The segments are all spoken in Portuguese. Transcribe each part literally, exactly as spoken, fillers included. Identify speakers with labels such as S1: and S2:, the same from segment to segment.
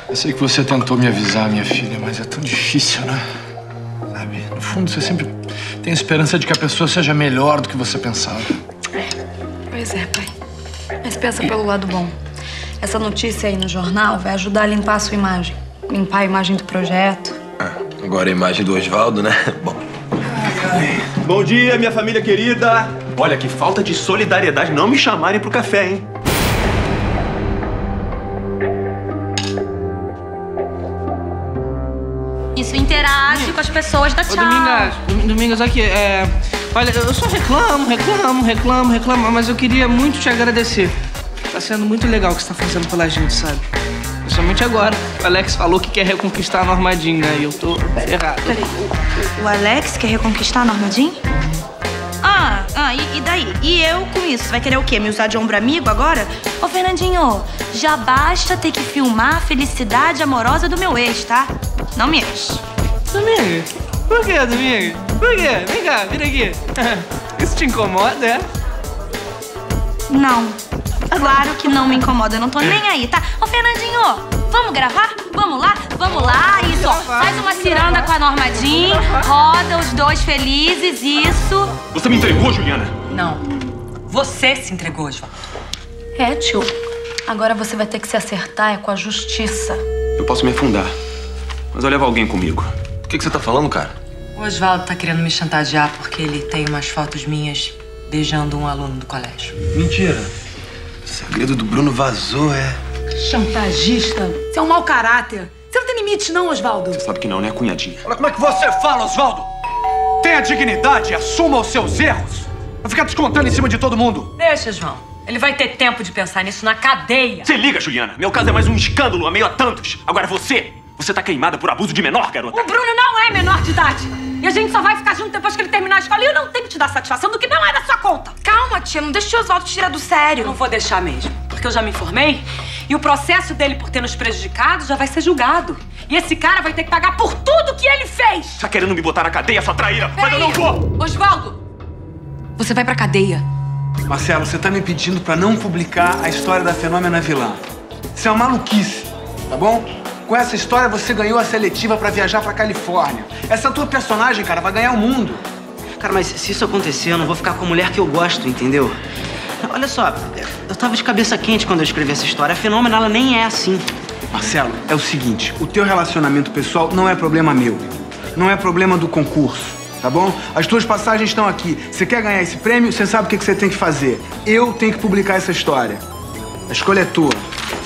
S1: Eu sei que você tentou me avisar, minha filha, mas é tão difícil, né? Sabe? No fundo, você sempre tem a esperança de que a pessoa seja melhor do que você pensava.
S2: É, pois é, pai. Mas pensa pelo lado bom. Essa notícia aí no jornal vai ajudar a limpar a sua imagem. Limpar a imagem do projeto.
S3: Ah, agora a imagem do Osvaldo, né? Bom.
S4: Ai, ai. Bom dia, minha família querida. Olha, que falta de solidariedade não me chamarem pro café, hein?
S5: Isso interage com as pessoas da tchau.
S6: Ô, Domingas, Domingas, aqui, é... Olha, eu só reclamo, reclamo, reclamo, reclamo, mas eu queria muito te agradecer. Tá sendo muito legal o que você tá fazendo pela gente, sabe? Principalmente agora. O Alex falou que quer reconquistar a Norma Jean, né? E eu tô errado.
S5: Peraí, o, o Alex quer reconquistar a Norma Jean? Ah, ah e, e daí? E eu com isso? Você vai querer o quê? Me usar de ombro amigo agora? Ô, Fernandinho, já basta ter que filmar a felicidade amorosa do meu ex, tá? Não me enche.
S6: Dominga, por quê, Dominga? Por quê? Vem cá, vira aqui. Isso te incomoda, é?
S5: Não. Claro que não me incomoda, eu não tô nem aí, tá? Ô, Fernandinho, vamos gravar? Vamos lá? Vamos lá, isso, ó. Faz uma ciranda com a Norma Jean, roda os dois felizes, isso.
S4: Você me entregou, Juliana?
S7: Não. Você se entregou, Osvaldo.
S2: É, tio. Agora você vai ter que se acertar é com a justiça.
S4: Eu posso me afundar, mas eu levo alguém comigo.
S3: O que, que você tá falando, cara?
S7: O Osvaldo tá querendo me chantagear porque ele tem umas fotos minhas beijando um aluno do colégio.
S3: Mentira. O segredo do Bruno vazou, é...
S8: Chantagista. Você é um mau caráter. Você não tem limite, não, Osvaldo.
S4: Você sabe que não, né, cunhadinha?
S1: Olha como é que você fala, Osvaldo! Tenha dignidade e assuma os seus erros. Vai ficar descontando em cima de todo mundo.
S7: Deixa, João. Ele vai ter tempo de pensar nisso na cadeia.
S4: Se liga, Juliana. Meu caso é mais um escândalo a meio a tantos. Agora você, você tá queimada por abuso de menor, garota.
S8: O Bruno não é menor de idade. E a gente só vai ficar junto depois que ele terminar a escola. E eu não tenho que te dar satisfação do que não é da sua conta.
S5: Calma, tia, não deixa o Osvaldo te tirar do sério.
S7: Eu não vou deixar mesmo, porque eu já me informei e o processo dele por ter nos prejudicado já vai ser julgado. E esse cara vai ter que pagar por tudo que ele fez.
S4: Tá querendo me botar na cadeia, sua traíra? Mas eu não vou!
S7: Osvaldo, você vai pra cadeia.
S9: Marcelo, você tá me pedindo pra não publicar a história da Fenômena Vilã. Isso é uma maluquice, tá bom? Com essa história, você ganhou a seletiva pra viajar pra Califórnia. Essa tua personagem, cara, vai ganhar o mundo.
S10: Cara, mas se isso acontecer, eu não vou ficar com a mulher que eu gosto, entendeu? Olha só, eu tava de cabeça quente quando eu escrevi essa história. A Fenômena, ela nem é assim.
S9: Marcelo, é o seguinte, o teu relacionamento pessoal não é problema meu. Não é problema do concurso, tá bom? As tuas passagens estão aqui. Você quer ganhar esse prêmio, você sabe o que você tem que fazer. Eu tenho que publicar essa história. A escolha é tua.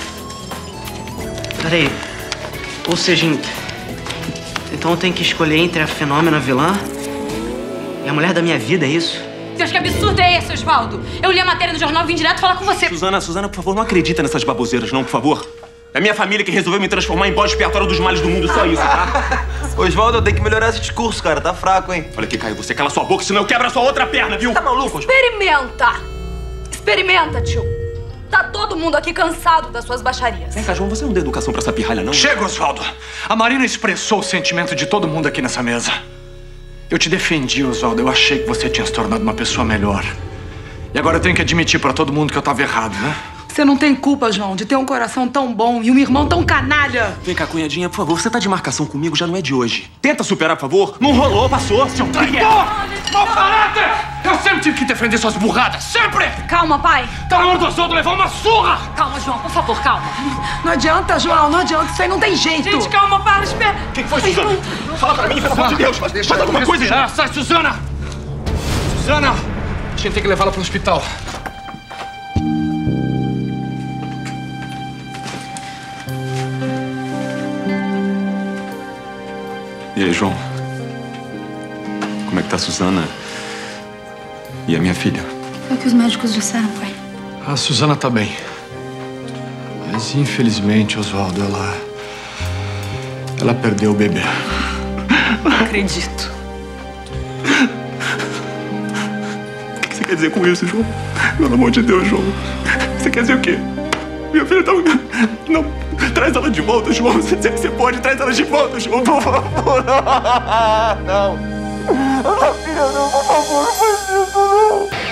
S10: Peraí. Ou seja, então eu tenho que escolher entre a Fenômena vilã e a mulher da minha vida, é isso?
S8: Deus, que absurdo é esse, Osvaldo? Eu li a matéria no jornal e vim direto falar com você.
S4: Suzana, Suzana, por favor, não acredita nessas baboseiras, não, por favor. É minha família que resolveu me transformar em bode expiatório dos males do mundo, só isso, tá?
S3: Osvaldo, eu tenho que melhorar esse discurso, cara. Tá fraco, hein?
S4: Olha aqui, Caio, você cala sua boca, senão eu quebro a sua outra perna, viu?
S3: Tá maluco, Osvaldo?
S2: Experimenta! Experimenta, tio. Tá todo mundo aqui cansado das suas baixarias.
S4: Vem cá, João, você não deu educação pra essa pirralha, não?
S1: Chega, Osvaldo! A Marina expressou o sentimento de todo mundo aqui nessa mesa. Eu te defendi, Osvaldo. Eu achei que você tinha se tornado uma pessoa melhor. E agora eu tenho que admitir pra todo mundo que eu tava errado, né?
S8: Você não tem culpa, João, de ter um coração tão bom e um irmão tão canalha.
S4: Vem cá, cunhadinha, por favor, você tá de marcação comigo, já não é de hoje. Tenta superar, por favor. Não rolou, passou, seu traidor!
S1: Mau caráter! Eu sempre tive que defender suas burradas, sempre!
S8: Calma, pai.
S1: Tá na hora do Osvaldo levar uma surra!
S8: Calma, João, por favor, calma. Não adianta, João, não adianta, isso aí não tem jeito.
S7: Gente, calma, para, espera.
S4: O que foi, Suzana? Fala pra mim, pelo amor de Deus. Faz alguma coisa,
S1: já. Sai, Suzana! Suzana! A gente tem que levá-la pro hospital.
S4: E aí, João? Como é que tá a Suzana? E a minha filha?
S2: Foi o que os médicos disseram, pai.
S1: A Suzana tá bem. Mas, infelizmente, Osvaldo, ela... Ela perdeu o bebê.
S7: Não acredito.
S4: O que você quer dizer com isso, João? Pelo amor de Deus, João. Você quer dizer o quê? Minha filha tá... Não, traz ela de volta, João. Você, você pode, traz ela de volta, João, por favor. Não. Minha filha, não, por favor, não faz isso, não.